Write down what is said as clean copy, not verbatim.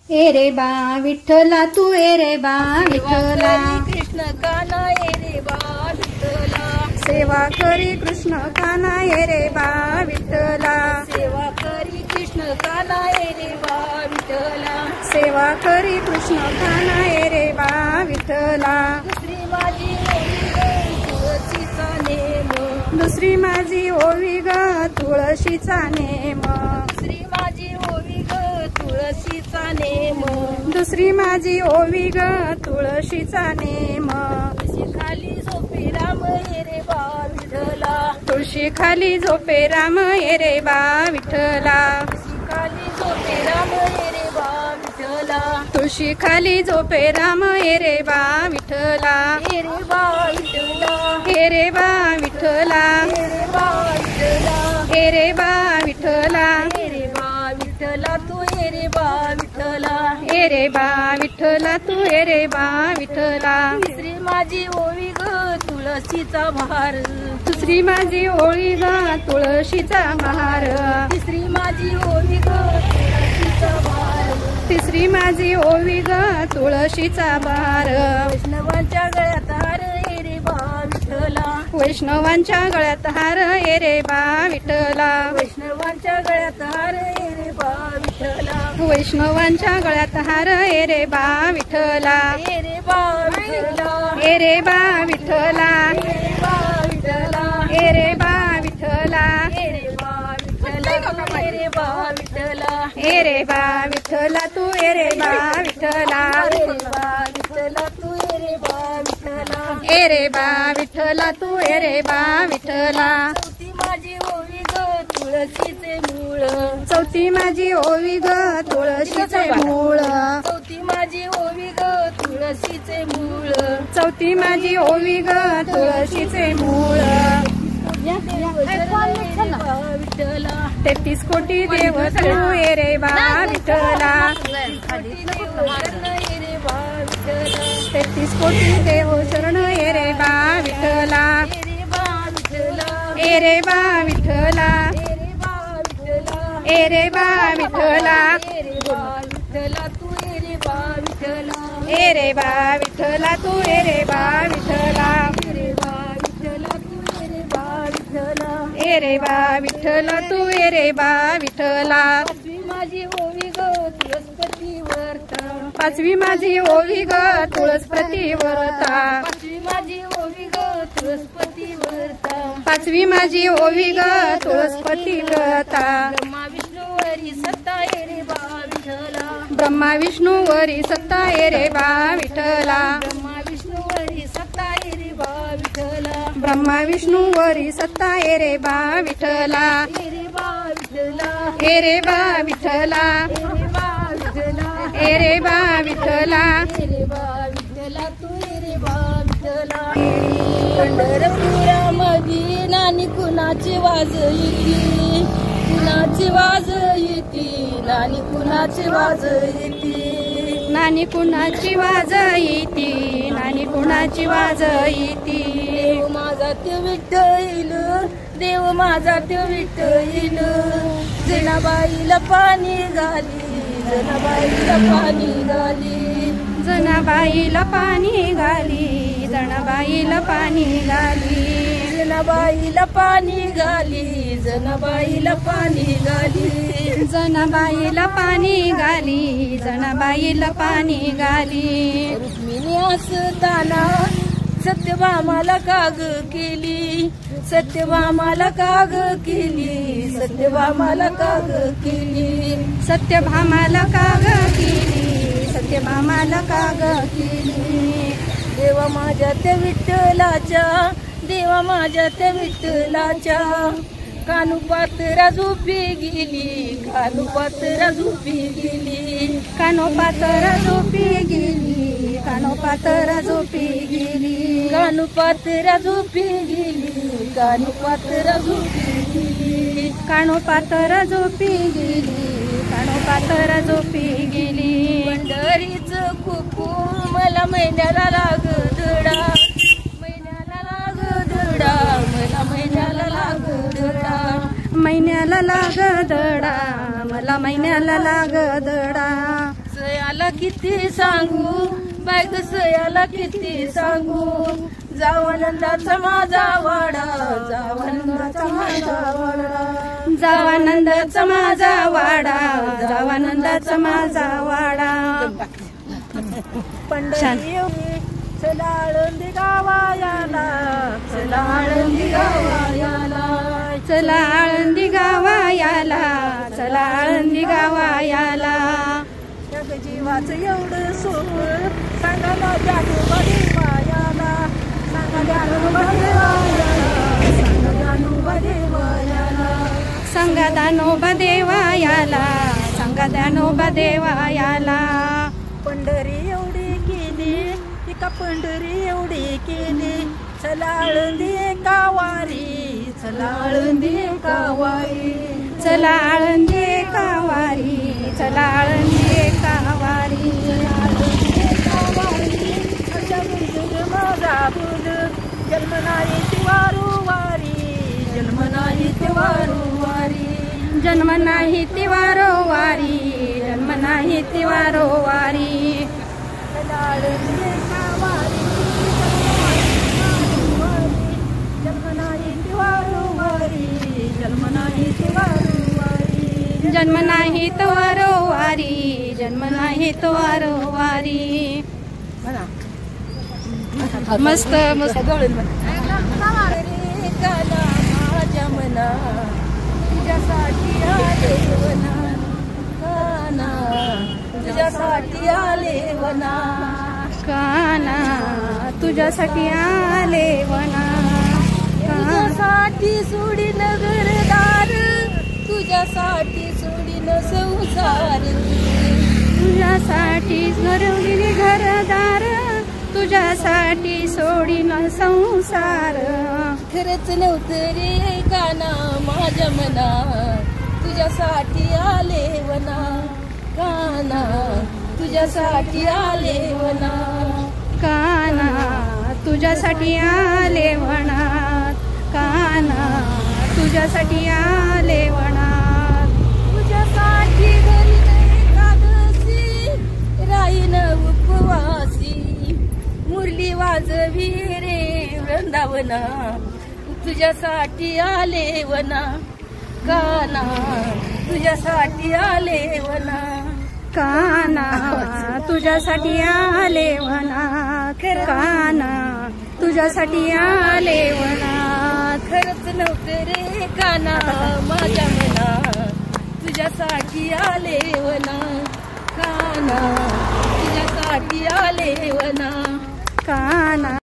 ए रे बा विठ्ठला तू ए रे बा विठ्ठला कृष्ण काना ए रे बा विठ्ठला सेवा करी कृष्ण काना ए रे बा विठ्ठला सेवा करी कृष्ण काना ए रे बा विठ्ठला सेवा करी कृष्ण काना ए रे बा विठ्ठला दुसरी माझी ओवी ग तुळशीचा नेम दुसरी माझी ओवी ग तुळशीचा नेम दुसरी माझी ओवी ग तुळशीचा नेम तुळशी खाली झोपे राम ए रे बा विठ्ठला तुळशी खाली झोपे राम ए रे बा विठ्ठला खाली झोपे राम ए रे बा विठ्ठला तुळशी खाली झोपे राम ए रे बा विठ्ठला ए रे बा विठ्ठला हे रे बा विठ्ठला ए रे बा विठ्ठला हे रे बा विठ्ठला ए रे बा विठ्ठला तू ए रे बा विठ्ठला हे रे बा विठ्ठला तू हे रे बा विठ्ठला तिसरी माझी ओवी ग तुळशीचा भार दुसरी माझी ओळी ग तुळशीचा महार तिसरी माझी ओवी ग तुळशीचा भार तिसरी माझी ओवी ग तुळशीचा बहार वैष्णवांच्या गळ्यात हार ए रे बा विठ्ठला वैष्णवांच्या गळ्यात हार ए रे बा विठ्ठला वैष्णवांच्या गळ्यात हार ए रे बा विठ्ठला वैष्णवांच्या गळ्यात हार ए रे बा विठ्ठला ए रे बा विठ्ठला ए रे बा विठ्ठला ए रे बा विठ्ठला ए रे बा विठ्ठला ए रे बा विठ्ठला ए रे बा विठ्ठला ए रे बा विठ्ठला तू ए रे बा विठ्ठला ए रे बा विठ्ठला तू ए रे बा विठ्ठला ए रे बा विठ्ठला तू ए रे बा विठ्ठला चौथी माझी ओवी ग तुळशीचे मूळ चौथी माझी ओवी ग तुळशीचे मूळ चौथी माझी ओवी ग तुळशीचे मूळ चौथी माझी ओवी ग तुळशीचे मूळ विठ्ठला 33 कोटी देव तू ए रे बा विठ्ठला 33 कोटी देव शरण ए रे बा विठ्ठला ए रे बा विठ्ठला ए रे बा विठ्ठला तू ए रे बा विठ्ठला ए रे बा विठ्ठला तू ए रे बा विठ्ठला ए रे बा विठ्ठला तू ए रे बा विठ्ठला माझी ओवी ग तुळसपती वर्ता पाचवी माझी ओवी ग तुळसपती वर्ता पाचवी माझी ओवी ग तुळसपती वर्ता पाचवी माझी ओवी ग तुळसपती व्रता ब्रह्मा विष्णूवरी सत्ता ए रे बा विठ्ठला ब्रह्मा विष्णू वरी सत्ता ए रे बा विठ्ठला ब्रह्मा विष्णूवरी सत्ता ए रे बा विठ्ठला ब्रह्मा विष्णू वरी सत्ता ए रे बा विठ्ठला ए रे बा विठ्ठला ए रे बा विठ्ठला ए रे बा विठ्ठला ए रे बा विठ्ठला ए रे बा विठ्ठला तू ए रे बा विठ्ठला पंढरपुरामध्ये नानी कुणाची वाज येती कुणाची वाज येती नानी कुणाची वाज येती नानी कुणाची वाज येती नानी कुणाची वाज येती देव माझा ते विठ्ठल देव माझा ते विठ्ठल जनाबाईला पाणी घाली जनाबाईला पाणी घाली जनाबाईला पाणी घाली जनाबाईला पाणी घाली जनाबाईला पाणी घाली जनाबाईला पाणी घाली जनाबाईला पाणी घाली जनाबाईला पाणी घाली रुक्मिणी असताना सत्यभामाला काग केली सत्यभामाला काग केली सत्यभामाला काग केली सत्यभामाला काग केली सत्यभामाला काग केली देवा माझ्या त्या विठ्ठलाच्या देवा माझ्या त्या विठ्ठलाच्या कानुपात्रा झोपी गेली कानुपात्रा झोपी गेली कानोपातर झोपी गेली कानोपातर झोपी गेली कानुपात्रा झोपी गेली कानुपात्रा झोपी गेली कानोपातर झोपी गेली कानोपातर झोपी गेली पंढरीच कुकू मला महिन्याला लाग धडा महिन्याला लाग धडा मला महिन्याला लाग धडा महिन्याला लाग दडा मला महिन्याला लाग दडा सया याला किती सांगू, बाय कसं याला किती सांगू. जावानंदाचा माझा वाडा, जावानंदाचा माझा वाडा, जावानंदाचा माझा वाडा, जावानंदाचा माझा वाडा. पंढरी चला आळंदी गावायाला, चला आळंदी गावायाला, चला आळंदी गावायाला, चला आळंदी गावायाला. जीवाचं एवढं सुख सांगा ना जानोबा देवायाला, सांगा जानोबा देवायाला, सांगा जानोबा देवायाला, सांगा जानोबा देवायाला, सांगा जानोबा देवायाला. पंढरी एवढी केली, एका पंढरी एवढी केली, चला आळंदी एका वारी, चला आळंदी एका वारी, चला आळंदी एका वारी, चला आळंदी एका वारी. अशा बुलबुल माझा बुल, जन्म नाही ती वारोवारी, जन्म नाही ती वारोवारी, जन्म नाही ती वारोवारी, जन्म नाही ती वारोवारी. चला आळंदी एका वारी, जन्म नाही ती वारोवारी, जन्म नाही ती वारोवारी, जन्म नाही तो वारोवारी, जन्म नाही तो वारोवारी. मस्त मस्त माझ्या मना तुझ्यासाठी आले वना, काना तुझ्यासाठी आले वना, काना तुझ्यासाठी आले वना. तुझ्यासाठी सोडीन घरदार, तुझ्यासाठी सोडीन संसार, तुझ्यासाठी घरवली घरदार, तुझ्यासाठी सोडीन संसार. खरंच नव्हतं रे काना माझ्या मना, तुझ्यासाठी आले वना, काना तुझ्यासाठी आले वना, काना तुझ्यासाठी आले वना, काना तुझ्यासाठी आले वना. तुझ्यासाठी घरी एकादशी राहीन उपवासी, मुरली वाजवी रे वृंदावना, तुझ्यासाठी आले वना, काना तुझ्यासाठी आले वना, काना तुझ्यासाठी आले वना, काना तुझ्यासाठी आले वना. खरंच नव्हतं रे काना माझ्या मना, तुझ्यासाठी आले वना, काना तुझ्यासाठी आले वना, काना.